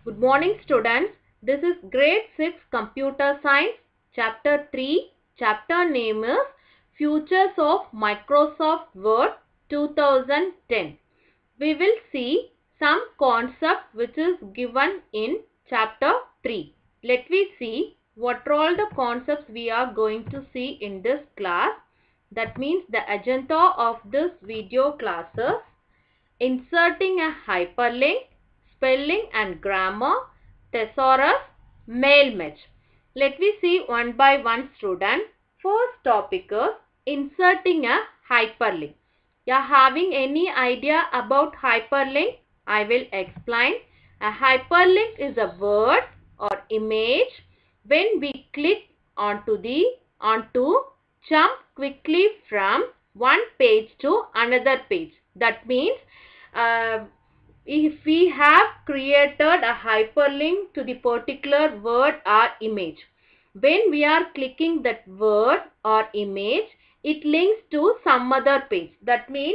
Good morning, students. This is grade 6 computer science chapter 3. Chapter name is Futures of Microsoft Word 2010. We will see some concept which is given in chapter 3. Let me see what are all the concepts we are going to see in this class. That means the agenda of this video classes: inserting a hyperlink, spelling and grammar, thesaurus, mail match. Let me see one by one, student. First topic is inserting a hyperlink. You are having any idea about hyperlink? I will explain. A hyperlink is a word or image when we click onto jump quickly from one page to another page. That means if we have created a hyperlink to the particular word or image, when we are clicking that word or image, it links to some other page. That means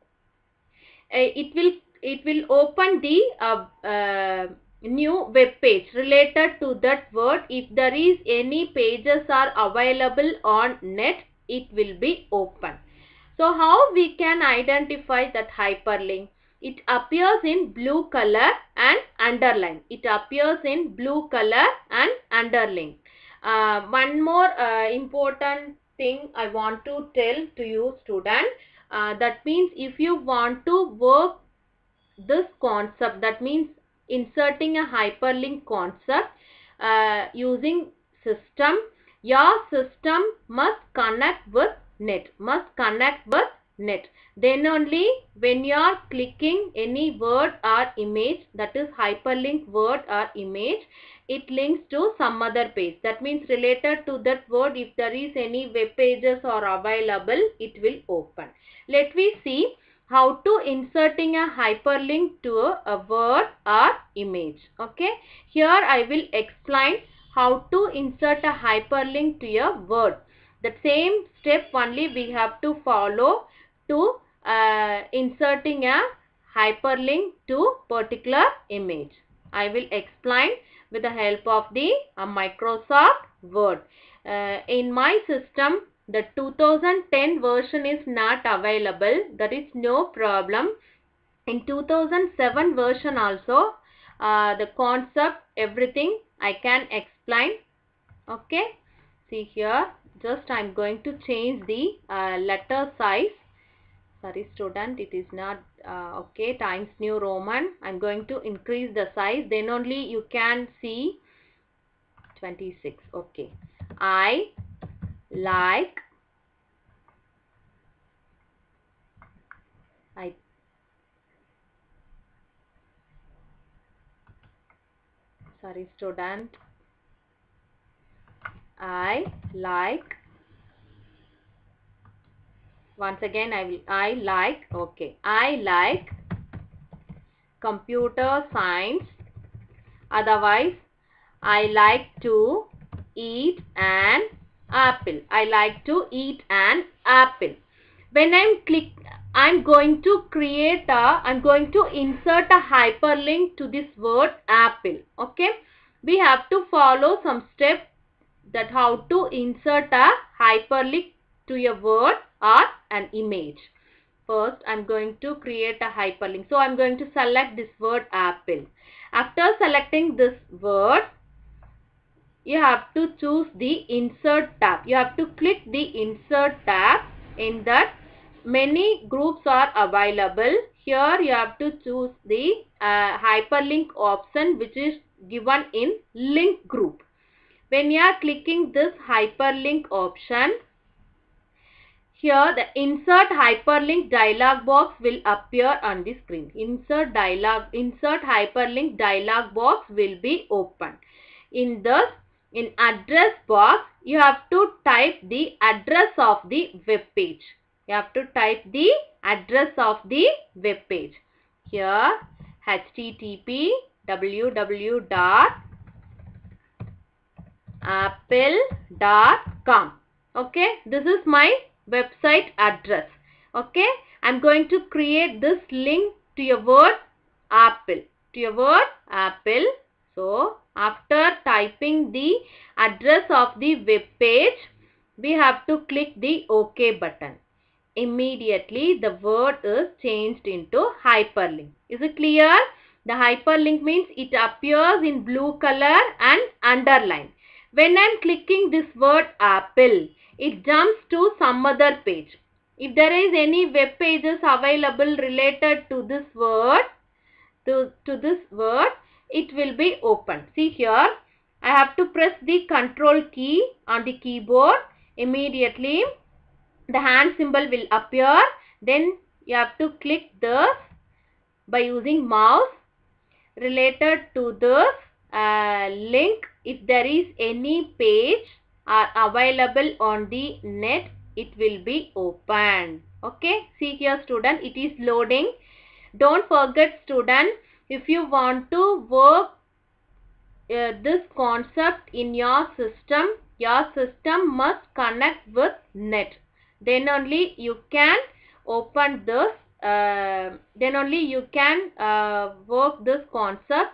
it will open the new web page related to that word. If there is any pages are available on net, it will be open. So how we can identify that hyperlink? It appears in blue color and underline. It appears in blue color and underline. One more important thing I want to tell to you, student. That means if you want to work this concept, that means inserting a hyperlink concept using system, your system must connect with net, then only when you are clicking any word or image, that is hyperlink word or image, it links to some other page. That means related to that word, if there is any web pages are available, it will open. Let me see how to inserting a hyperlink to a word or image. Okay, here I will explain how to insert a hyperlink to a word. The same step only we have to follow to inserting a hyperlink to particular image. I will explain with the help of the Microsoft Word. In my system, the 2010 version is not available. That is no problem. In 2007 version also, the concept, everything I can explain. Okay. See here, just I am going to change the letter size. Sorry, student, it is not okay. Times New Roman. I am going to increase the size. Then only you can see 26. Okay. I like. Sorry, student. I like. Once again, I like. Okay. I like computer science. Otherwise, I like to eat an apple. I like to eat an apple. When I'm going to I'm going to insert a hyperlink to this word apple. Okay. We have to follow some steps that how to insert a hyperlink to a word or an image. First, I'm going to create a hyperlink. So, I'm going to select this word apple. After selecting this word, you have to choose the insert tab. You have to click the insert tab. In that, many groups are available. Here, you have to choose the hyperlink option which is given in link group. When you are clicking this hyperlink option, here the insert hyperlink dialog box will appear on the screen. Insert hyperlink dialog box will be open. In address box, you have to type the address of the web page. You have to type the address of the web page. Here, http www.apple.com. Okay, this is my website address. Okay, I'm going to create this link to your word apple. So after typing the address of the web page, we have to click the OK button. Immediately the word is changed into hyperlink. Is it clear? The hyperlink means it appears in blue color and underlined. When I am clicking this word apple, it jumps to some other page. If there is any web pages available related to this word, it will be open. See here, I have to press the control key on the keyboard. Immediately the hand symbol will appear. Then you have to click this by using mouse. Related to this link, if there is any page available on the net, it will be opened. Okay, see here student, it is loading. Don't forget student, if you want to work this concept in your system must connect with net. Then only you can open this, then only you can work this concept.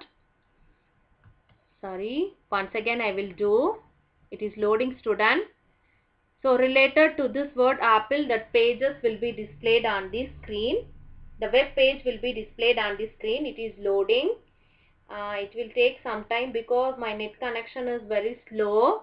Sorry, once again I will do. It is loading student. So related to this word apple, that pages will be displayed on the screen. The web page will be displayed on the screen. It is loading. It will take some time because my net connection is very slow.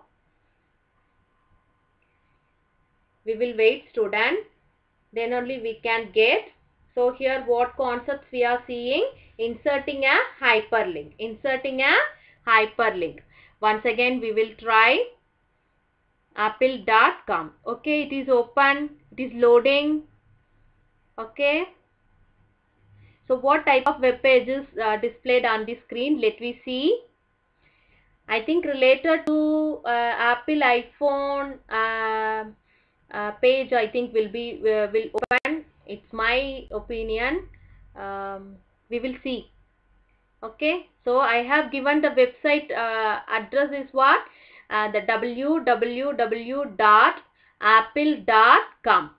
We will wait student. Then only we can get. So here what concepts we are seeing? Inserting a hyperlink. Inserting a hyperlink. Once again we will try. Apple.com. Okay, it is open. It is loading. Okay. So what type of web page is displayed on the screen? Let me see. I think related to Apple iPhone page, I think will open. It's my opinion. We will see. Okay, so I have given the website address is what? The www.apple.com.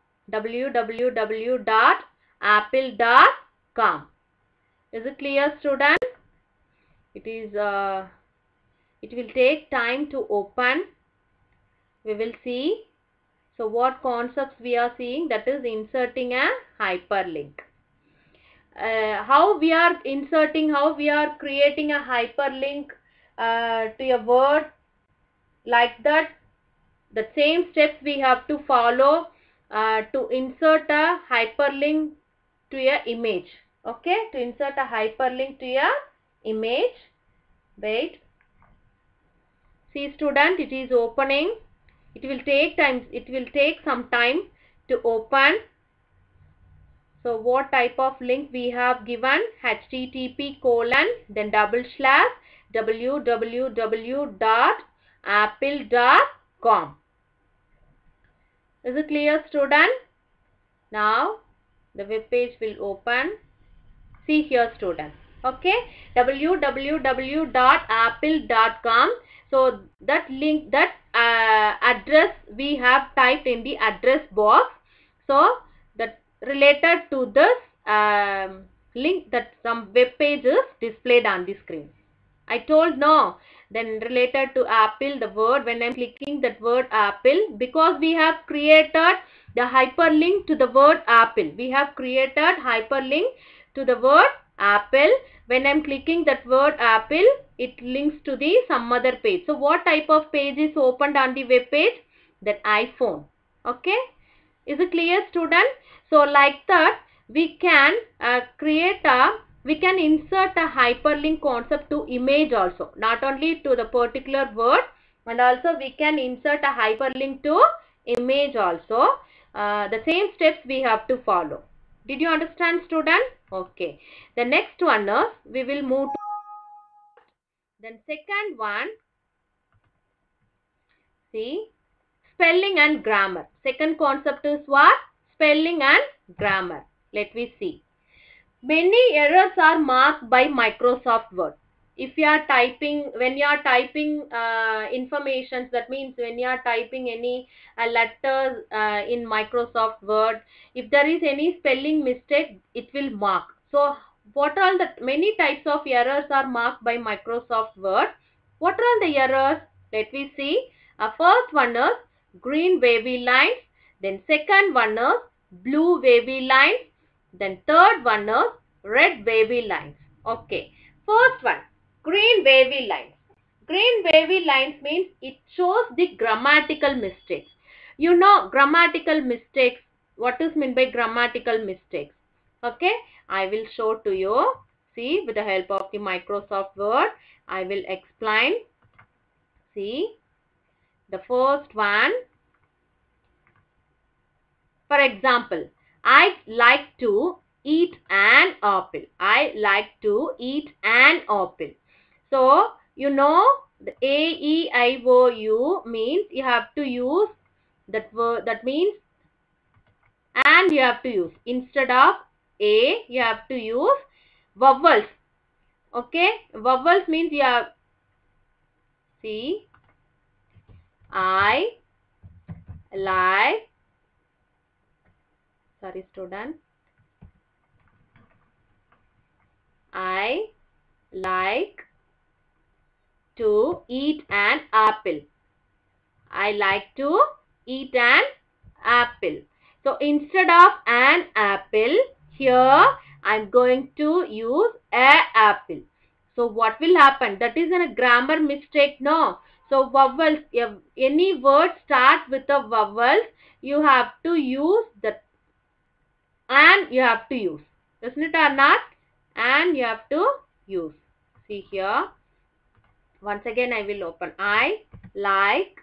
www.apple.com. Is it clear student? It is it will take time to open. We will see. So what concepts we are seeing? That is inserting a hyperlink. How we are inserting, how we are creating a hyperlink to a word, like that. The same steps we have to follow to insert a hyperlink to a image. Okay, to insert a hyperlink to a image. Wait. See student, it is opening. It will take time. It will take some time to open. So what type of link we have given? http:// www.apple.com. Is it clear student? Now the web page will open. See here student. Okay, www.apple.com. So that link, that address we have typed in the address box. So that related to this link, that some web page is displayed on the screen. I told no. Then related to Apple, the word, when I am clicking that word Apple, because we have created the hyperlink to the word Apple. We have created hyperlink to the word Apple. When I am clicking that word Apple, it links to the some other page. So what type of page is opened on the web page? That iPhone. Okay. Is it clear student? So like that we can we can insert a hyperlink concept to image also. Not only to the particular word, and also we can insert a hyperlink to image also. The same steps we have to follow. Did you understand student? Okay. The next one is, we will move to then second one. See, spelling and grammar. Second concept is what? Spelling and grammar. Let me see. Many errors are marked by Microsoft Word. If you are typing, when you are typing information, that means when you are typing any letters in Microsoft Word, if there is any spelling mistake, it will mark. So what are the many types of errors are marked by Microsoft Word? What are the errors? Let me see. First one is green wavy lines. Then second one is blue wavy lines. Then third one is red wavy lines. Okay. First one, green wavy lines. Green wavy lines means it shows the grammatical mistakes. You know grammatical mistakes. What is meant by grammatical mistakes? Okay. I will show to you. See, with the help of the Microsoft Word, I will explain. See, the first one. For example, I like to eat an apple. I like to eat an apple. So, you know, the A, E, I, O, U means you have to use that word. That means and you have to use. Instead of A, you have to use vowels. Okay, vowels means you have, see, I like, sorry student, I like to eat an apple. I like to eat an apple. So instead of an apple, here I am going to use a apple. So what will happen? That is a grammar mistake, no? So vowels, if any word start with a vowel, you have to use that and you have to use. Isn't it or not? And you have to use. See here. Once again I will open. I like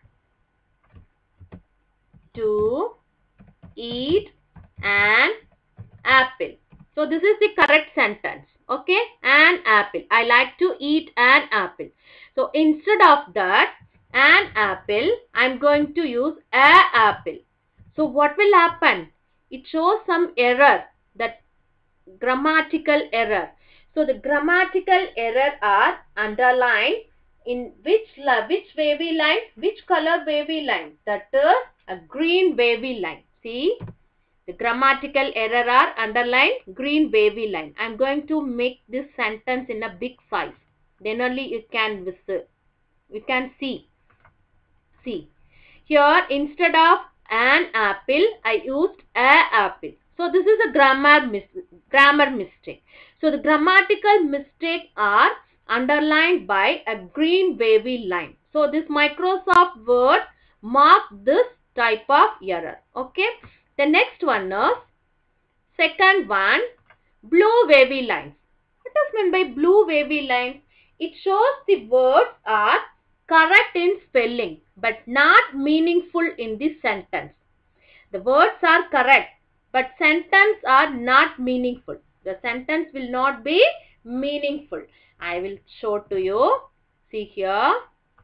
to eat an apple. So this is the correct sentence. Okay, an apple. I like to eat an apple. So instead of that, an apple, I am going to use a apple. So what will happen? It shows some error, that grammatical error. So the grammatical error are underlined in which wavy line, which color wavy line? That is a green wavy line. See, the grammatical error are underlined green wavy line. I am going to make this sentence in a big size. Then only you can visit. You can see. See. Here instead of an apple, I used a apple. So this is a grammar mistake. So the grammatical mistakes are underlined by a green wavy line. So this Microsoft Word mark this type of error. Okay. The next one is second one, blue wavy lines. What is meant by blue wavy lines? It shows the words are correct in spelling but not meaningful in the sentence. The words are correct but sentence are not meaningful. The sentence will not be meaningful. I will show to you. See here.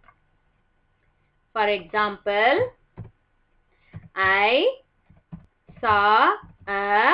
For example, I saw a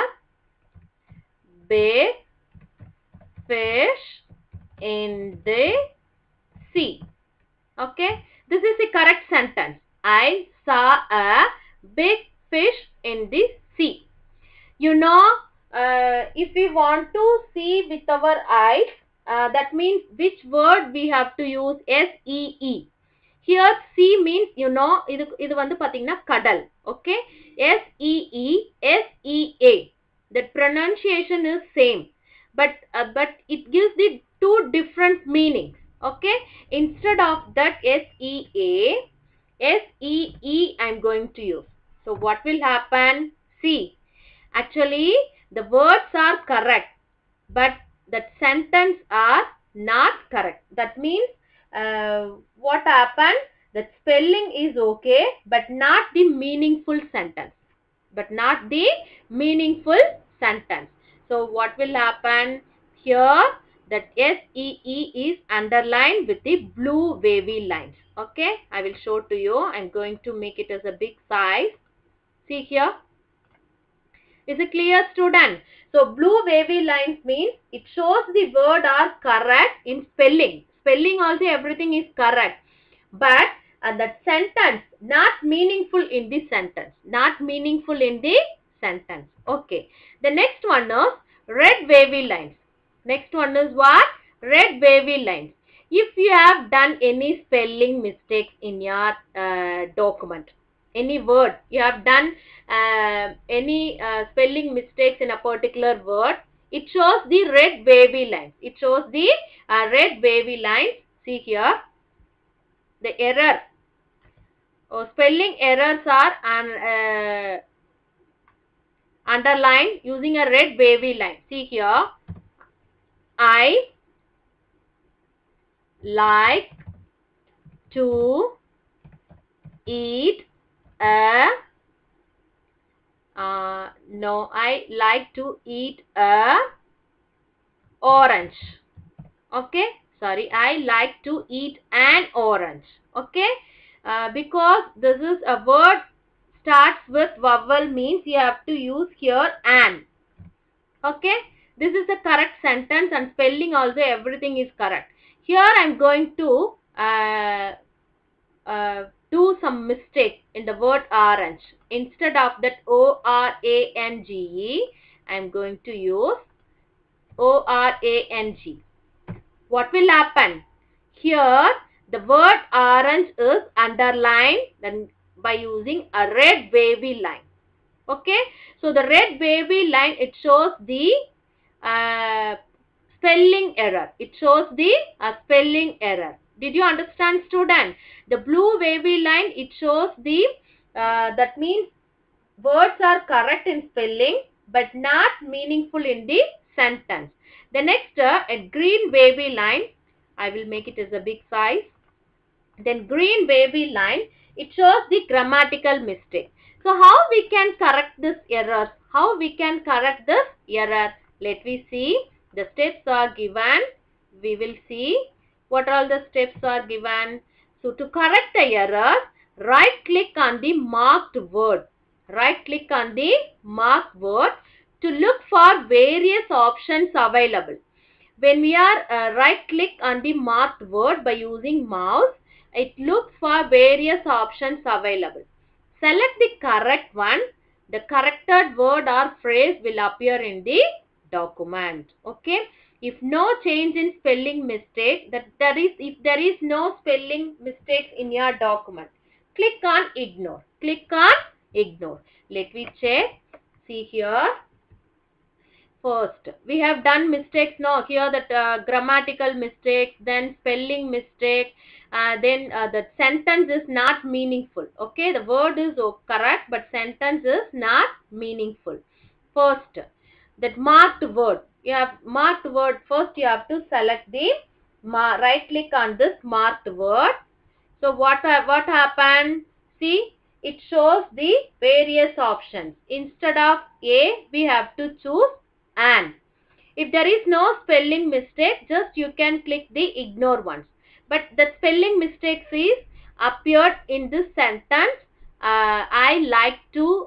big fish in the sea. Okay, this is the correct sentence. I saw a big fish in the sea. You know, if we want to see with our eyes, that means which word we have to use? S-E-E. Here sea means, you know, இது வந்து பாத்தீங்கன்னா கடல். Okay, S-E-E-S-E-A. The pronunciation is same, but it gives the two different meanings. Okay, instead of that S-E-A, S-E-E I am going to use. So what will happen? See, actually the words are correct, but that sentence are not correct. That means what happened? The spelling is okay, but not the meaningful sentence. But not the meaningful sentence. So what will happen? Here that S-E-E is underlined with the blue wavy lines. Okay, I will show to you. I am going to make it as a big size. See here. Is it clear, student? So blue wavy lines means it shows the word are correct in spelling. Spelling also everything is correct. But that sentence not meaningful in the sentence. Not meaningful in the sentence. Okay. The next one is red wavy lines. Next one is what? Red wavy lines. If you have done any spelling mistakes in your document, any word, you have done any spelling mistakes in a particular word, it shows the red wavy lines. It shows the red wavy lines. See here, the error. Spelling errors are underlined using a red wavy line. See here, I like to eat a no, I like to eat a orange. Okay, sorry, I like to eat an orange. Okay, because this is a word starts with vowel, means you have to use here an. Okay, this is the correct sentence, and spelling also everything is correct. Here I am going to do some mistake in the word orange. Instead of that orange, I am going to use orange. What will happen? Here the word orange is underlined then by using a red wavy line. Okay, so the red wavy line, it shows the spelling error. It shows the spelling error. Did you understand, student? The blue wavy line, it shows the that means words are correct in spelling but not meaningful in the sentence. The next a green wavy line, I will make it as a big size. Then green wavy line, it shows the grammatical mistake. So how we can correct this error? How we can correct this error? Let me see. The steps are given. We will see what all the steps are given. So to correct the error, right click on the marked word. Right click on the marked word to look for various options available. When we are right click on the marked word by using mouse, it looks for various options available. Select the correct one. The corrected word or phrase will appear in the document. Okay. If no change in spelling mistake, if there is no spelling mistakes in your document, click on ignore. Click on ignore. Let me check. See here. First, we have done mistakes now. Here that grammatical mistake, then spelling mistake, then the sentence is not meaningful. Okay, the word is correct, but sentence is not meaningful. First, that marked word. You have marked word. First, you have to select the right click on this marked word. So what happened? See, it shows the various options. Instead of A, we have to choose an. If there is no spelling mistake, just you can click the ignore ones. But the spelling mistakes is appeared in this sentence. I like to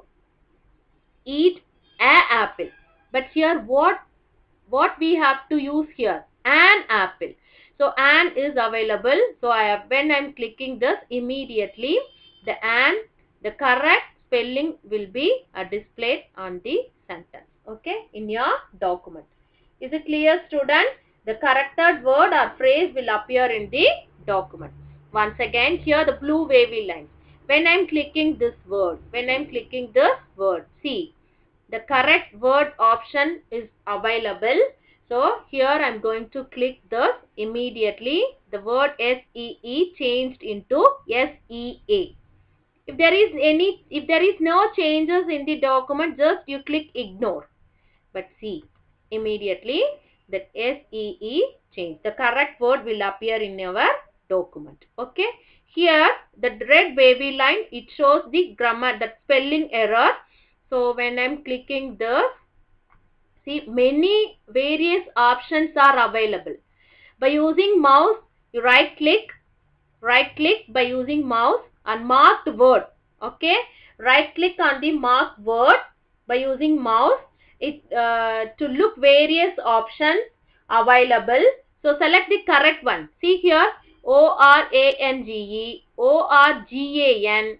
eat an apple. But here what we have to use here? An apple. So an is available. So when I'm clicking this, immediately the correct spelling will be displayed on the sentence. Okay, in your document. Is it clear, student? The corrected word or phrase will appear in the document. Once again, here the blue wavy line. When I'm clicking this word, see, the correct word option is available. So here I am going to click this. Immediately the word SEE changed into SEA. If there is no changes in the document, just you click ignore. But see, immediately that SEE change. The correct word will appear in our document. Okay. Here the red wavy line, it shows the grammar, the spelling error. So when I am clicking this, see, many various options are available. By using mouse, you right click by using mouse and marked word. Okay, right click on the marked word by using mouse. It to look various options available. So select the correct one. See here, ORANGE, ORGAN,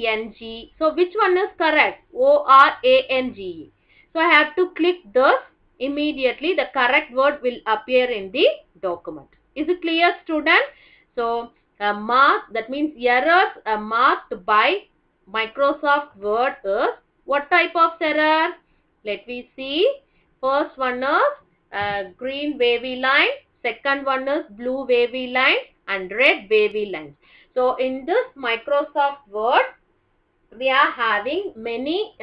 RANG. So which one is correct? ORANGE. So I have to click this immediately the correct word will appear in the document. Is it clear, student? So, mark, that means errors marked by Microsoft Word is what type of error? Let me see. First one is green wavy line. Second one is blue wavy line and red wavy line. So, in this Microsoft Word, we are having many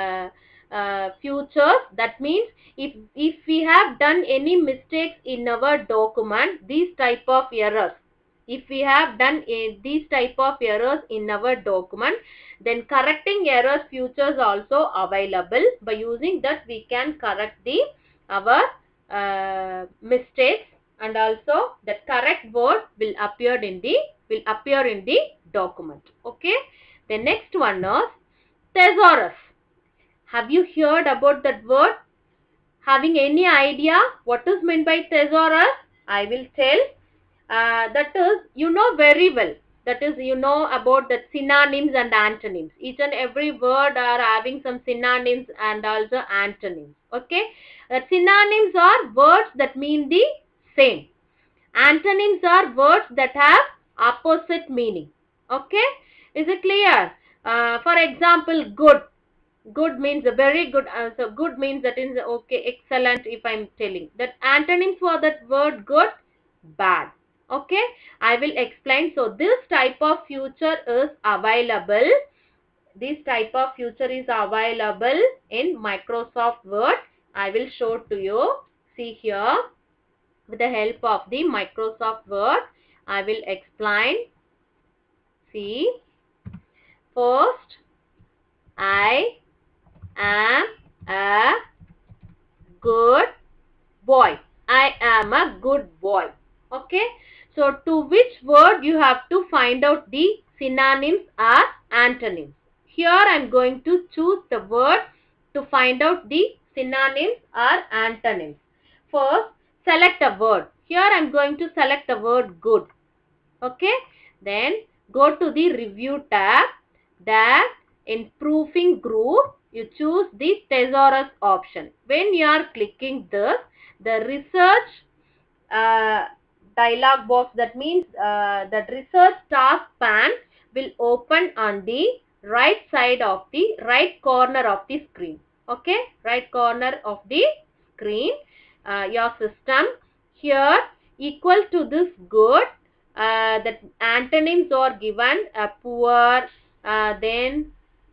features. That means if we have done any mistakes in our document, these type of errors, if we have done these type of errors in our document, then correcting errors features also available. By using that, we can correct the our mistakes, and also the correct word will appear in the document. Okay. The next one is thesaurus. Have you heard about that word? Having any idea what is meant by thesaurus? I will tell. That is, you know very well. That is, you know about the synonyms and antonyms. Each and every word are having some synonyms and also antonyms. Okay. Synonyms are words that mean the same. Antonyms are words that have opposite meaning. Okay. Is it clear? For example, good. Good means a very good. So good means that is okay, excellent. If I'm telling that antonyms for that word good, bad. Okay, I will explain. So this type of future is available. This type of future is available in Microsoft Word. I will show to you. See here, with the help of the Microsoft Word, I will explain. See, first, I am a good boy. I am a good boy. Okay. So, to which word you have to find out the synonyms or antonyms. Here I am going to choose the word to find out the synonyms or antonyms. First, select a word. Here I am going to select the word good. Okay. Then go to the review tab. There in proofing group, you choose the thesaurus option. When you are clicking this, the research dialog box, that means the research task pane will open on the right side of the right corner of the screen. Okay, right corner of the screen, your system. Here equal to this good, the antonyms are given, poor, then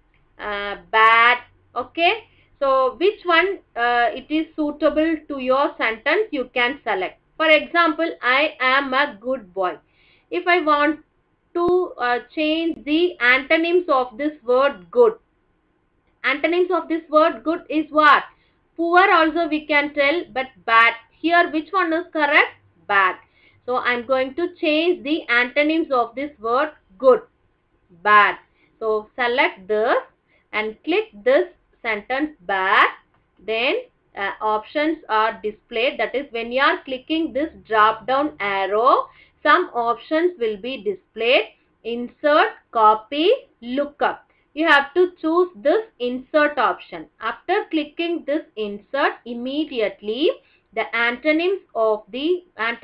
bad. Okay, so which one it is suitable to your sentence, you can select. For example, I am a good boy. If I want to change the antonyms of this word good, antonyms of this word good is what? Poor also we can tell, but bad. Here which one is correct? Bad. So I am going to change the antonyms of this word good, bad. So select this and click this sentence back. Then options are displayed. That is, when you are clicking this drop down arrow, some options will be displayed. Insert, copy, lookup. You have to choose this insert option. After clicking this insert, immediately the antonym of the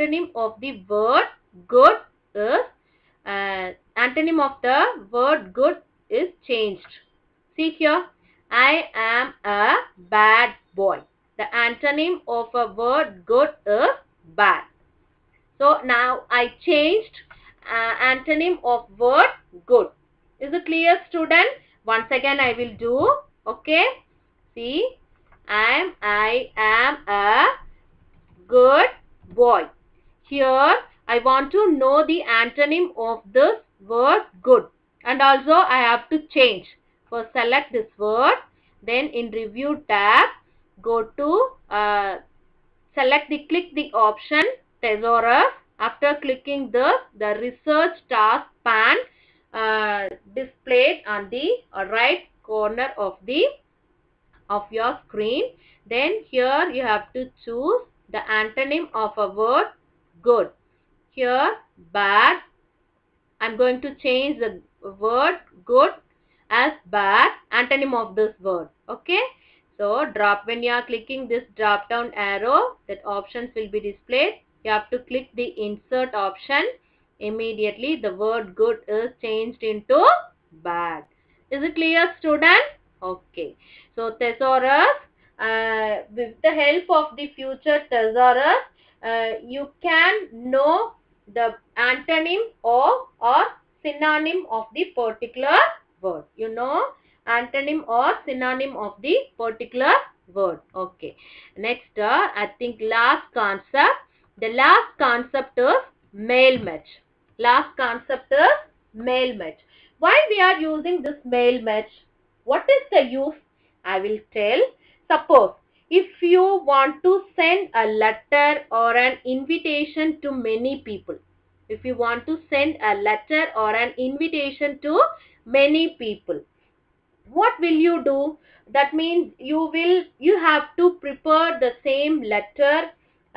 word good is antonym of the word good is changed. See here, I am a bad boy. The antonym of a word good is bad. So now I changed antonym of word good. Is it clear, student? Once again I will do. Okay. See, I am a good boy. Here I want to know the antonym of this word good, and also I have to change. First select this word, then in review tab go to click the option thesaurus. After clicking the research task pane displayed on the right corner of your screen. Then here you have to choose the antonym of a word good. Here bad. I'm going to change the word good as bad, antonym of this word. Okay. So when you are clicking this drop down arrow, that options will be displayed. You have to click the insert option. Immediately the word good is changed into bad. Is it clear, student? Okay. So thesaurus, with the help of the future thesaurus, you can know the antonym or synonym of the particular word. You know antonym or synonym of the particular word. Okay. Next, I think last concept. The last concept is male match. Last concept is male match. Why we are using this male match? What is the use? I will tell. Suppose if you want to send a letter or an invitation to many people, if you want to send a letter or an invitation to many people, what will you do? That means you have to prepare the same letter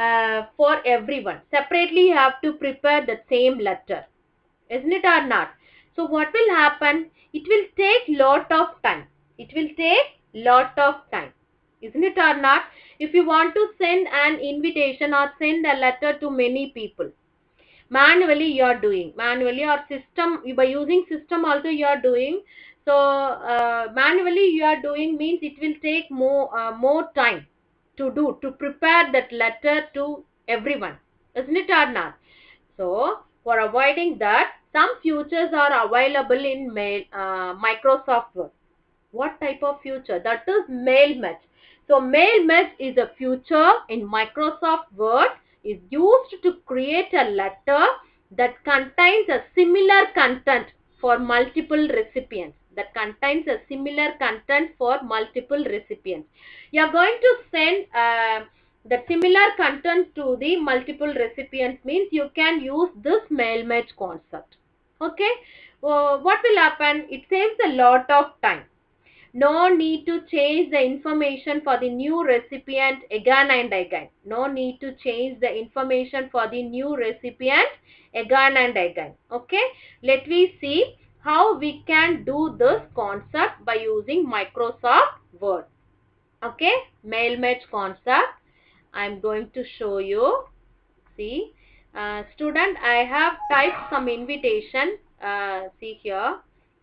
for everyone. Separately you have to prepare the same letter, isn't it or not? So what will happen? It will take lot of time. It will take lot of time, isn't it or not? If you want to send an invitation or send a letter to many people, manually you are doing, manually, or system, by using system also you are doing. So manually you are doing means it will take more time to do, to prepare that letter to everyone, isn't it or not? So for avoiding that, some features are available in Microsoft Word. What type of feature? That is mail match. So mail match is a feature in Microsoft Word, is used to create a letter that contains a similar content for multiple recipients. That contains a similar content for multiple recipients. You are going to send the similar content to the multiple recipients, means you can use this mail match concept. Okay. What will happen? It saves a lot of time. No need to change the information for the new recipient again and again. No need to change the information for the new recipient again and again. Okay. Let me see how we can do this concept by using Microsoft Word. Okay. Mail match concept. I am going to show you. See. Student, I have typed some invitation. See here.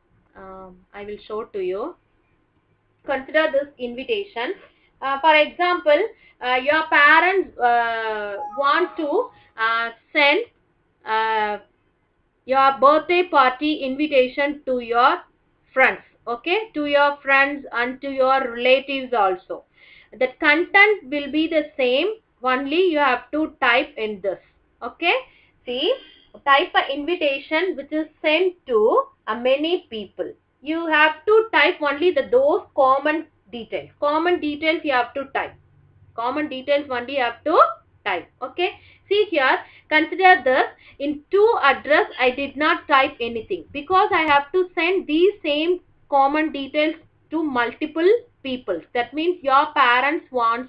I will show to you. Consider this invitation. For example, your parents want to send uh, your birthday party invitation to your friends, okay, to your friends and to your relatives also. The content will be the same, only you have to type in this. Okay, see, type an invitation which is sent to many people. You have to type only those common details. Common details you have to type. Common details only you have to type. Okay, see here, consider this. In to address, I did not type anything because I have to send these same common details to multiple people. That means your parents want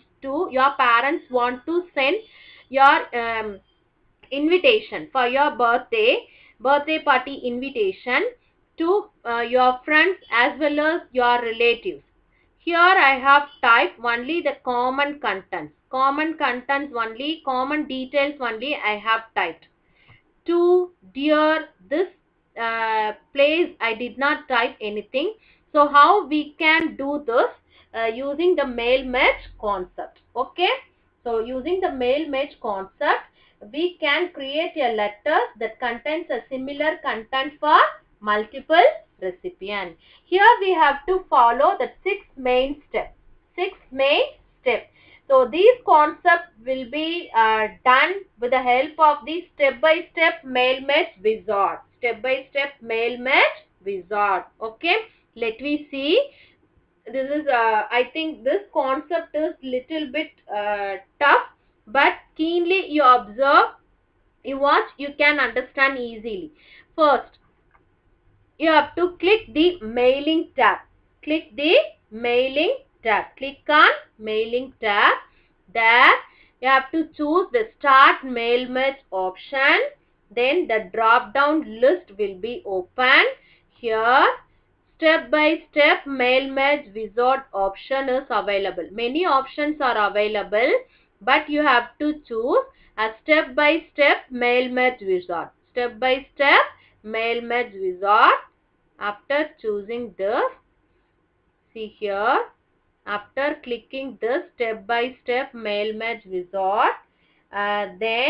to send your invitation for your birthday party invitation to your friends as well as your relatives. Here I have typed only the common contents. Common contents only, common details only I have typed. To dear this place I did not type anything. So how we can do this? Using the mail match concept. Okay. So using the mail match concept, we can create a letter that contains a similar content for multiple recipients. Here we have to follow the 6 main steps. 6 main steps. So these concepts will be done with the help of the step-by-step mail match wizard. Step-by-step mail match wizard. Okay. Let me see. This is, I think this concept is little bit tough, but keenly you observe, you watch, you can understand easily. First, you have to click the mailing tab. Click the mailing tab. Click on mailing tab. There you have to choose the start mail match option. Then the drop down list will be open. Here step-by-step mail merge wizard option is available. Many options are available, but you have to choose a step-by-step mail merge wizard. Step-by-step mail merge wizard. After choosing this, see here, after clicking this step-by-step mail merge wizard, then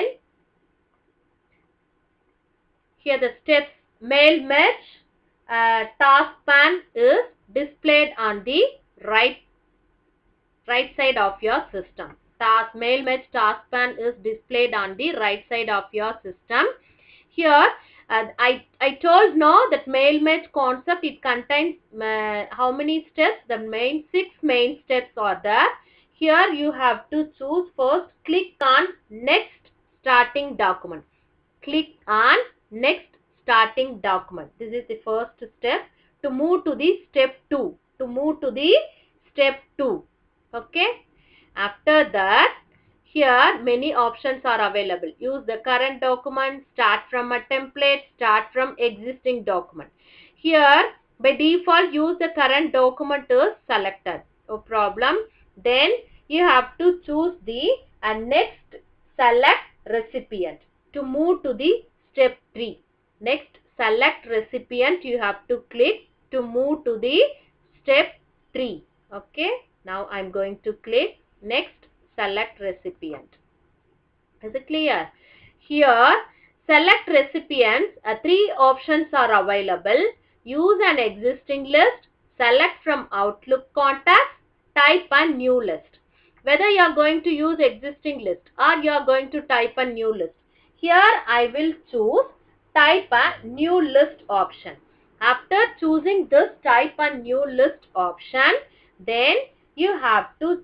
here the steps mail merge task pan is displayed on the right side of your system. Mail merge task pan is displayed on the right side of your system. Here I told no that mail merge concept, it contains how many steps? The main 6 main steps are there. Here you have to choose first, click on next starting document. Click on next starting document. This is the first step. To move to the step 2. Okay. After that, here many options are available. Use the current document, start from a template, start from existing document. Here by default use the current document is selected. No problem. Then you have to choose the next select recipient. To move to the step 3. Next select recipient you have to click to move to the step 3. Okay. Now I am going to click next select recipient. Is it clear? Here select recipients, 3 options are available. Use an existing list, select from Outlook contacts, type a new list. Whether you are going to use existing list or you are going to type a new list. Here I will choose type a new list option. After choosing this type a new list option, then you have to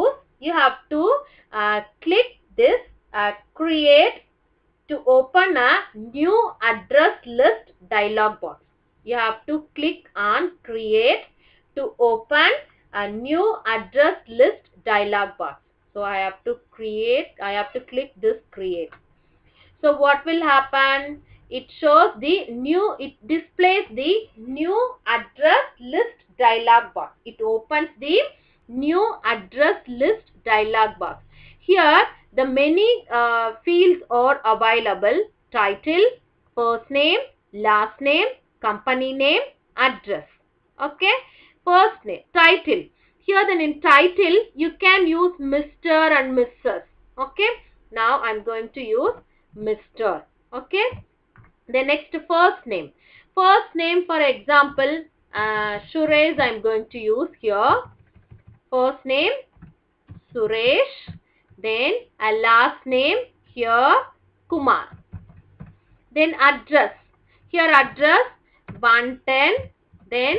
click this create to open a new address list dialog box. You have to click on create to open a new address list dialog box. So I have to click this create. So what will happen? It displays the new address list dialog box. It opens the new address list dialog box. Here the many fields are available: title, first name, last name, company name, address. Okay, first name, title. Here then in title you can use Mr. and Mrs. Okay, now I am going to use Mr. Okay. The next first name. First name, for example, Suresh I am going to use here. First name Suresh. Then a last name here Kumar. Then address. Here address 110. Then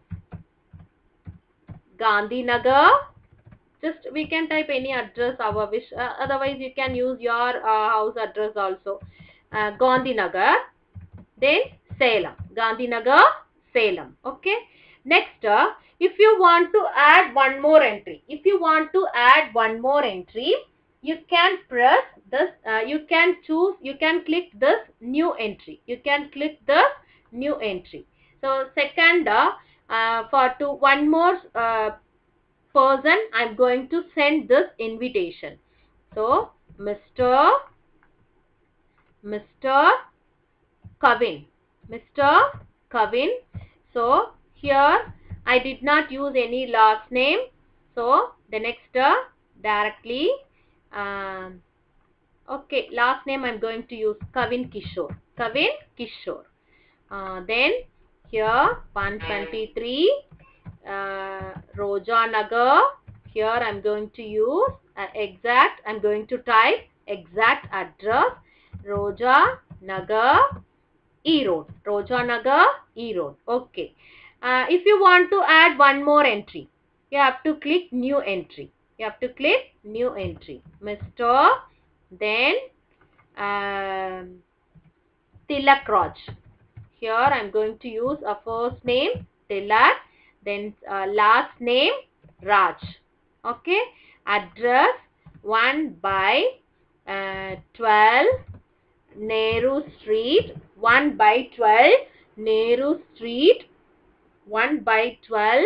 Gandhinagar. Just we can type any address our wish. Otherwise you can use your house address also. Gandhinagar. Then Salem. Gandhinagar, Salem. Okay. Next, if you want to add one more entry. You can press this. You can click this new entry. So second, one more person, I am going to send this invitation. So Mr. Kavin. So here I did not use any last name. So the next directly okay, last name I am going to use Kavin Kishore. Then here 123 Roja Nagar. Here I am going to use exact. I am going to type exact address Roja Nagar, E-Road. Okay. If you want to add one more entry, you have to click new entry. Mr. Then Tilak Raj. Here I am going to use a first name Tilak. Then last name Raj. Okay. Address 1/12 Nehru Street, 1/12 Nehru Street, 1/12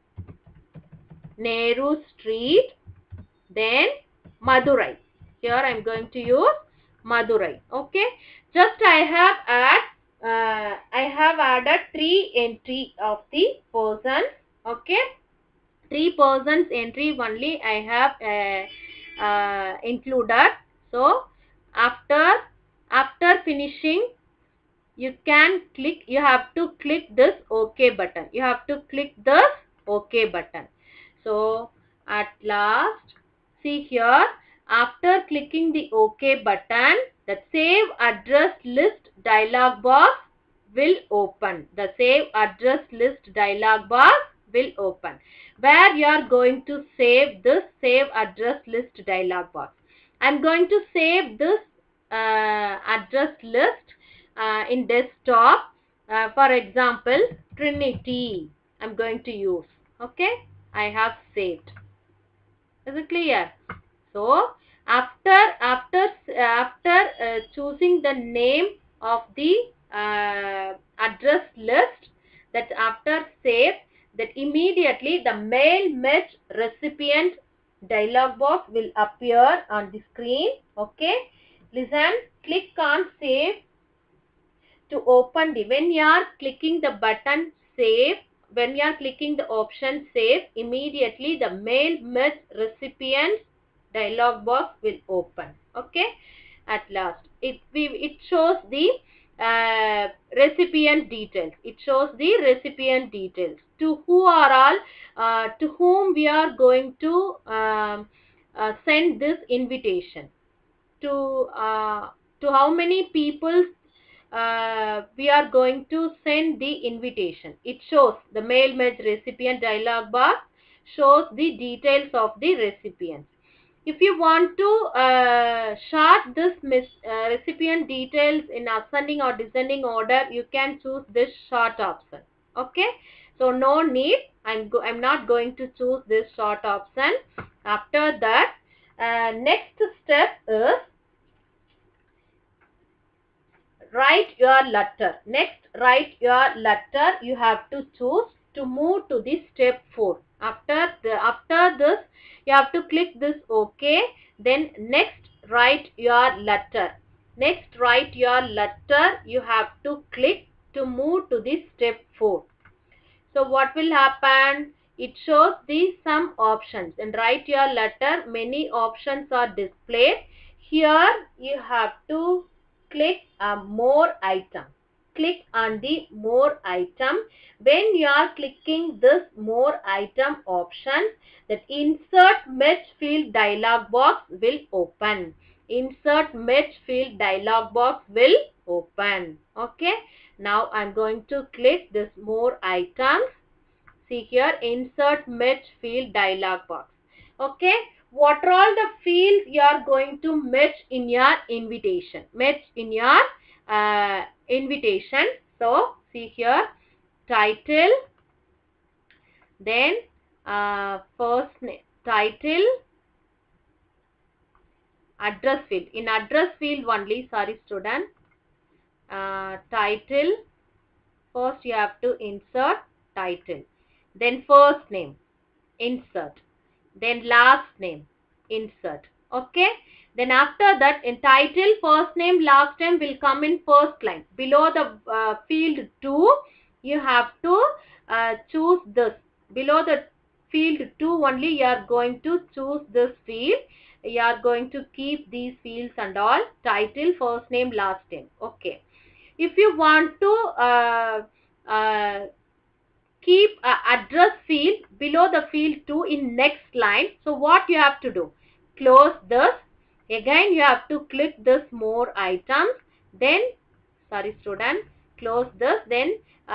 Nehru Street, then Madurai. Here I am going to use Madurai. Okay. Just I have added 3 entry of the person. Okay. 3 persons entry only I have included. So after finishing, you have to click this OK button. You have to click this OK button. So at last, see here, after clicking the OK button, the save address list dialog box will open. The save address list dialog box will open, where you are going to save this save address list dialog box. I am going to save this address list in desktop. For example, Trinity I am going to use. Okay, I have saved. Is it clear? So after choosing the name of the address list, that after save, that immediately the mail match recipient dialog box will appear on the screen. Okay, listen, click on save to open the, when you are clicking the button save, when you are clicking the option save, immediately the mail match recipient dialog box will open. Okay, at last it shows the recipient details. It shows the recipient details to who are all to whom we are going to send this invitation, to how many people we are going to send the invitation. It shows the mail match recipient dialog box shows the details of the recipients. If you want to sort this recipient details in ascending or descending order, you can choose this sort option. Okay, so no need. I'm not going to choose this sort option. After that, next step is write your letter. Next, write your letter. You have to choose to move to the step 4. After this, you have to click this OK. Then next, write your letter. Next, write your letter. You have to click to move to the step 4. So what will happen? It shows the some options. And write your letter. Many options are displayed. Here you have to click more item. Click on the more item. When you are clicking this more item option, that insert match field dialog box will open. Insert match field dialog box will open. Okay. Now I am going to click this more items. See here, insert match field dialog box. Okay. What are all the fields you are going to match in your invitation? Match in your invitation. So see here, title, then first name, title, address field. In address field only, sorry student, title. First you have to insert title, then first name, insert, then last name, insert. Okay, then after that, in title, first name, last name will come in first line. Below the field 2, you have to choose this. Below the field 2 only, you are going to choose this field. You are going to keep these fields and all. Title, first name, last name. Okay. If you want to keep address field below the field 2 in next line, so what you have to do? Close this. Again you have to click this more items. Then, sorry student, close this. Then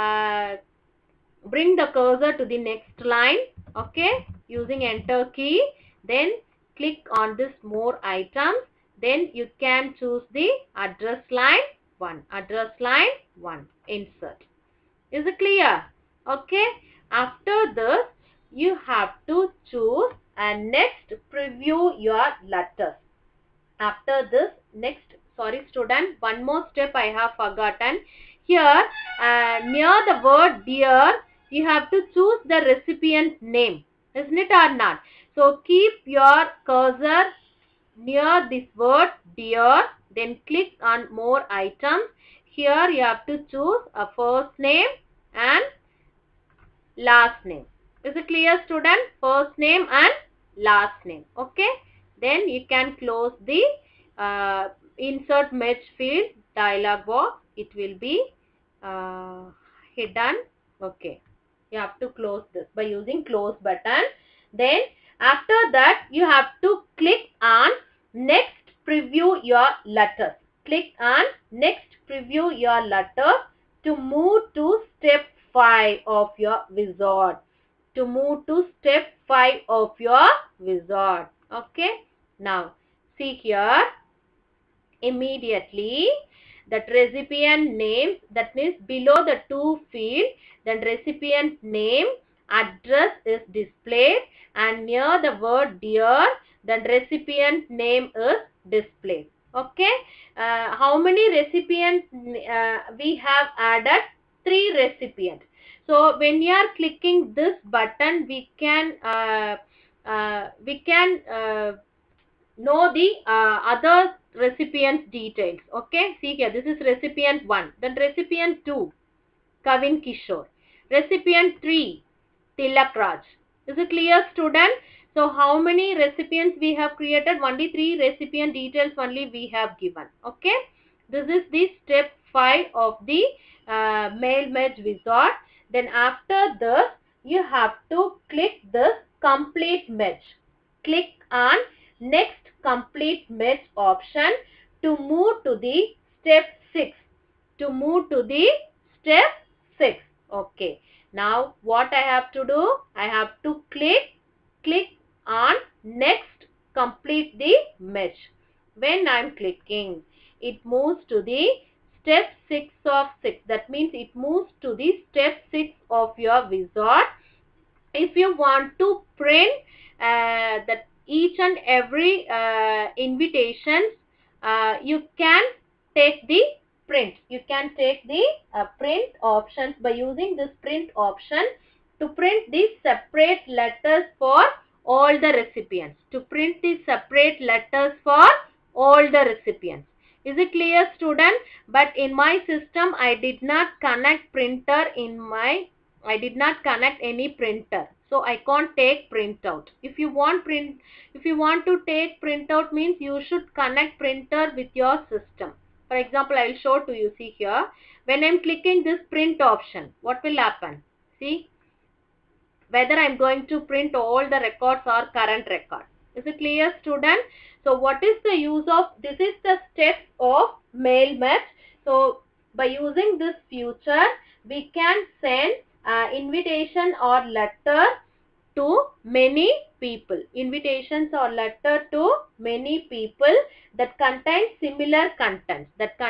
bring the cursor to the next line. Okay, using enter key. Then click on this more items. Then you can choose the address line 1. Address line 1. Insert. Is it clear? Okay. After this, you have to choose and next preview your letters. After this, next, sorry student, one more step I have forgotten. Here, near the word dear, you have to choose the recipient name, isn't it or not? So keep your cursor near this word dear, then click on more items. Here you have to choose a first name and last name. Is it clear, student? First name and last name. Okay. Then you can close the insert match field dialog box. It will be hidden. Okay. You have to close this by using close button. Then after that you have to click on next preview your letters. Click on next preview your letters to move to step 5 of your wizard. To move to step 5 of your wizard. Okay. Now see here. Immediately that recipient name, that means below the to field, then recipient name address is displayed, and near the word dear, then recipient name is displayed. Okay. How many recipients we have added? 3 recipients. So when you are clicking this button, we can know the other recipient's details. Okay, see here, this is recipient 1, then recipient 2, Kavin Kishore, recipient 3, Tilak Raj. Is it clear, student? So how many recipients we have created? Only 3 recipient details only we have given. Okay, this is the step 5 of the mail merge wizard. Then after this you have to click this complete merge. Click on next complete merge option to move to the step 6. To move to the step 6. Okay. Now what I have to do? I have to click on next complete the merge. When I am clicking, it moves to the step 6 of 6. That means it moves to the step 6 of your wizard. If you want to print that each and every invitations, you can take the print. You can take the print options by using this print option to print the separate letters for all the recipients. To print the separate letters for all the recipients. Is it clear, student? But in my system, I did not connect printer in my I did not connect any printer, so I can't take printout. If you want to take printout, means you should connect printer with your system. For example, I will show to you. See here, when I am clicking this print option, what will happen? See, whether I am going to print all the records or current record. Is it clear, student? So what is the use of, this is the steps of mail merge. So by using this feature, we can send invitation or letter to many people. Invitations or letter to many people that contain similar contents.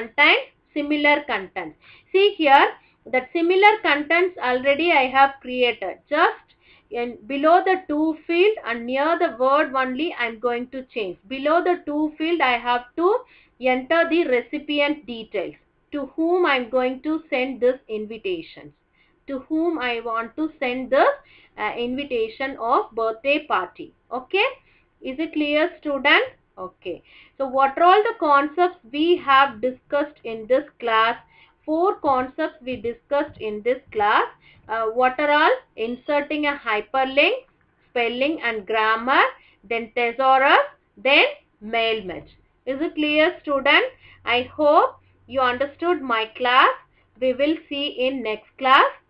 See here, that similar contents already I have created. Just below the to field and near the word only I am going to change. Below the to field I have to enter the recipient details. To whom I am going to send this invitation. To whom I want to send this invitation of birthday party. Okay. Is it clear, student? Okay. So what are all the concepts we have discussed in this class? 4 concepts we discussed in this class. What are all? Inserting a hyperlink, spelling and grammar, then thesaurus, then mail merge. Is it clear, student? I hope you understood my class. We will see in next class.